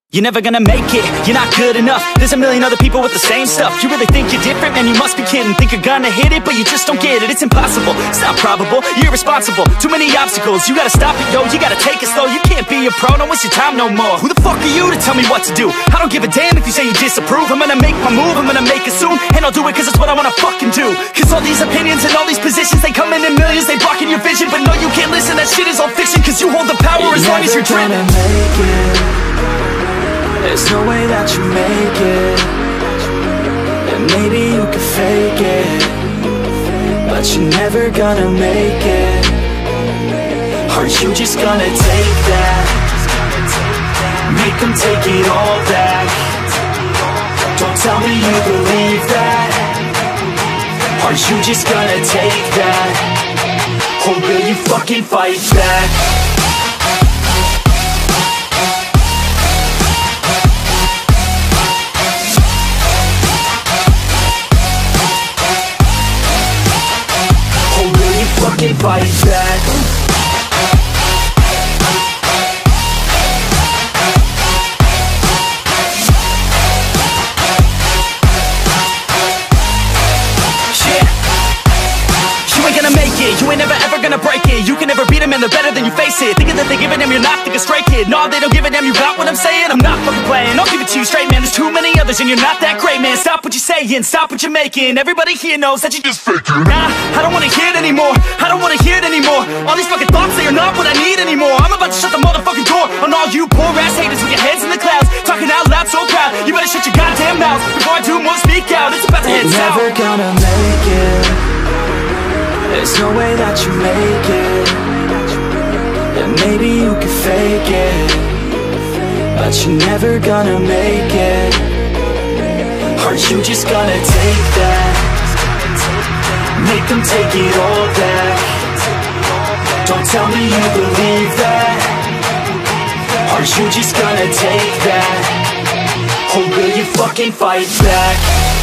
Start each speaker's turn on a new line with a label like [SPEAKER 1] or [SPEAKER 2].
[SPEAKER 1] You're never gonna make it, you're not good enough. There's a million other people with the same stuff. You really think you're different? Man, you must be kidding. Think you're gonna hit it, but you just don't get it. It's impossible, it's not probable, you're irresponsible. Too many obstacles, you gotta stop it, yo. You gotta take it slow, you can't be a pro. Don't waste your time no more. Who the fuck are you to tell me what to do? I don't give a damn if you say you disapprove. I'm gonna make my move, I'm gonna make it soon. And I'll do it cause it's what I wanna fucking do. Cause all these opinions and all these positions, they come in millions, they blocking your vision. But no, you can't listen, that shit is all fiction. Cause you hold the power as long as you're dreaming.
[SPEAKER 2] There's no way that you make it. And maybe you could fake it, but you're never gonna make it. Are you just gonna take that? Make them take it all back. Don't tell me you believe that. Are you just gonna take that? Or will you fucking fight back? Fight back. You ain't gonna make it, you ain't never ever gonna break it. You can never beat them and they're better than you face it. Thinking that they give a damn, you're not, think a straight kid. No, they don't give a damn, you got what I'm saying? I'm not fucking playing, I'll give it to you straight, man. There's too many others and you're not that great, man. Stop what you're saying, stop what you're making. Everybody here knows that you just faking. Nah, I don't wanna hear it anymore, I don't wanna hear it anymore. All these fucking thoughts, they are not what I need anymore. I'm about to shut the motherfucking door on all you poor ass haters with your heads in the clouds, talking out loud so proud. You better shut your goddamn mouth before I do more, speak out. It's about to head south. Never gonna make it. There's no way that you make it. And maybe you could fake it, but you're never gonna make it. Are you just gonna take that? Make them take it all back. Don't tell me you believe that. Are you just gonna take that? Or will you fucking fight back?